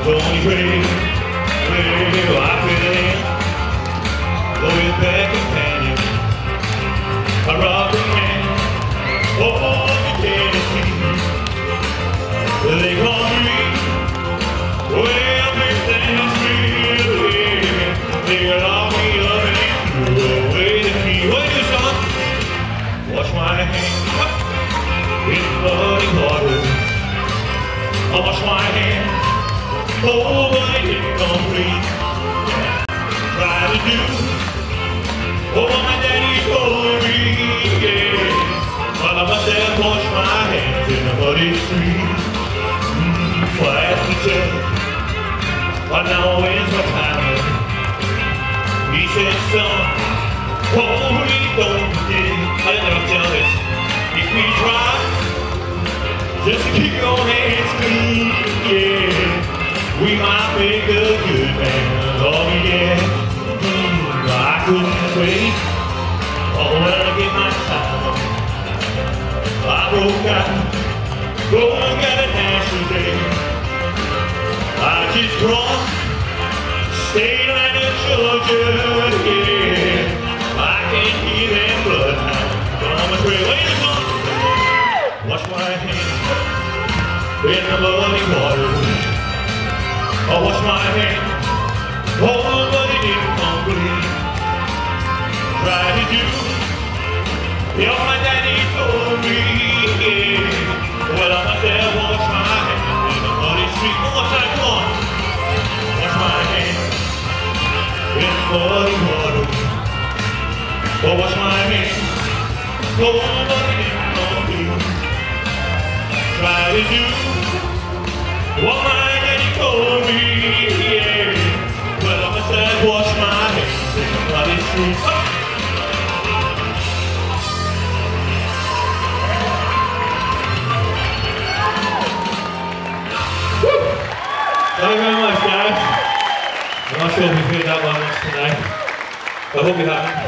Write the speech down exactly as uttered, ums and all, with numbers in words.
Tony Trey, well, I fit in. Louis Beck and Penny, a robbing man, oh, in Tennessee. They call me, well, everything's real, yeah. They lock me up and threw away the key. What do you, son? Wash my hands in bloody water. I wash my hands, oh, but it didn't complete. Try to do oh, my daddy told me, yeah. But I must have washed my hands in the muddy street. Mm, well, I asked the judge, but now when's my time? He said, son, oh, please don't forget. I didn't ever tell this. If we try, just to keep your hands clean, yeah. We might make a good man, oh, yeah. I couldn't wait, oh, when I get my time. I broke out, go and got a national day. I just crossed state line of Georgia, yeah. I can hear them bloodhounds on my trail. Wait a minute, wash my hands in the muddy water. I wash my hands, oh, but it didn't complete. Try to do, yeah, my daddy told me, yeah. Well, I must have washed my hands in the muddy street. One more time, come on. Wash my hands in the muddy water. Oh, wash my hands, oh, but it didn't complete. Try to do what my daddy told me, yeah. Well, I must have washed my hands in the muddy street. Oh. Thank you very much, guys. I'm not sure if you've heard that one much tonight, but I hope you have.